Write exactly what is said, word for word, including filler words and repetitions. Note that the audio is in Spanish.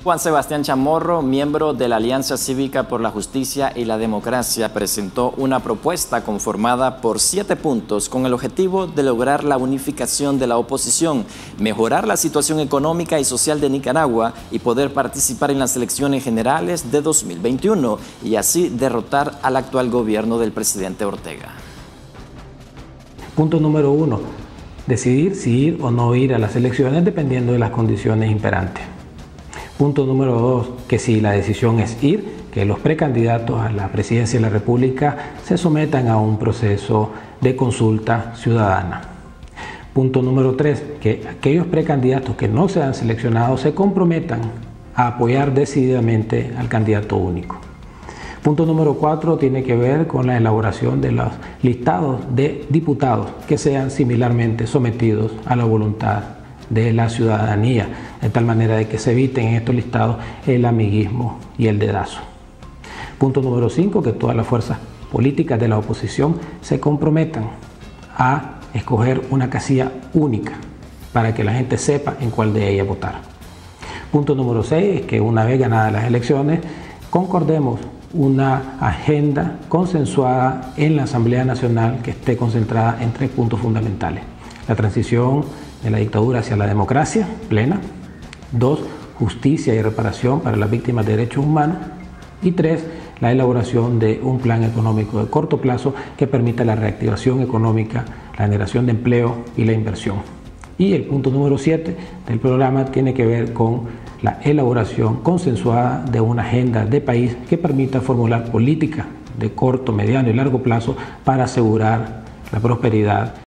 Juan Sebastián Chamorro, miembro de la Alianza Cívica por la Justicia y la Democracia, presentó una propuesta conformada por siete puntos con el objetivo de lograr la unificación de la oposición, mejorar la situación económica y social de Nicaragua y poder participar en las elecciones generales de dos mil veintiuno y así derrotar al actual gobierno del presidente Ortega. Punto número uno, decidir si ir o no ir a las elecciones dependiendo de las condiciones imperantes. Punto número dos, que si la decisión es ir, que los precandidatos a la presidencia de la República se sometan a un proceso de consulta ciudadana. Punto número tres, que aquellos precandidatos que no sean seleccionados se comprometan a apoyar decididamente al candidato único. Punto número cuatro tiene que ver con la elaboración de los listados de diputados que sean similarmente sometidos a la voluntad de la ciudadanía, de tal manera de que se eviten en estos listados el amiguismo y el dedazo. Punto número cinco, que todas las fuerzas políticas de la oposición se comprometan a escoger una casilla única para que la gente sepa en cuál de ellas votar. Punto número seis, es que una vez ganadas las elecciones, concordemos una agenda consensuada en la Asamblea Nacional que esté concentrada en tres puntos fundamentales: la transición de la dictadura hacia la democracia plena; dos, justicia y reparación para las víctimas de derechos humanos; y tres, la elaboración de un plan económico de corto plazo que permita la reactivación económica, la generación de empleo y la inversión. Y el punto número siete del programa tiene que ver con la elaboración consensuada de una agenda de país que permita formular políticas de corto, mediano y largo plazo para asegurar la prosperidad